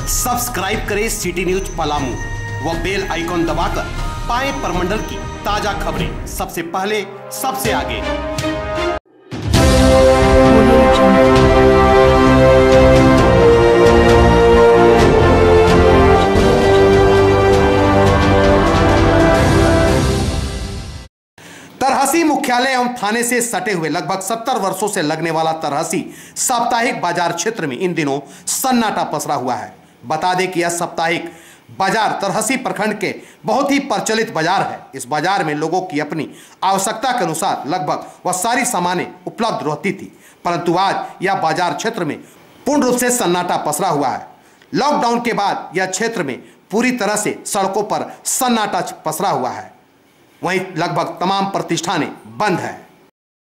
Subscribe करें city news Palamu व bell icon दबाकर पाएं प्रमंडल की ताजा खबरें सबसे पहले सबसे आगे। तरहसी मुख्यालय एवं थाने से सटे हुए लगभग 70 वर्षों से लगने वाला तरहसी साप्ताहिक बाजार क्षेत्र में इन दिनों सन्नाटा पसरा हुआ है। बता दें कि यह साप्ताहिक बाजार तरहसी प्रखंड के बहुत ही प्रचलित बाजार है। इस बाजार में लोगों की अपनी आवश्यकता के अनुसार लगभग वह सारी सामानें उपलब्ध रहती थी, परंतु आज यह बाजार क्षेत्र में पूर्ण रूप से सन्नाटा पसरा हुआ है। लॉकडाउन के बाद यह क्षेत्र में पूरी तरह से सड़कों पर सन्नाटा पसरा हुआ है। वहीं लगभग तमाम प्रतिष्ठानें बंद है।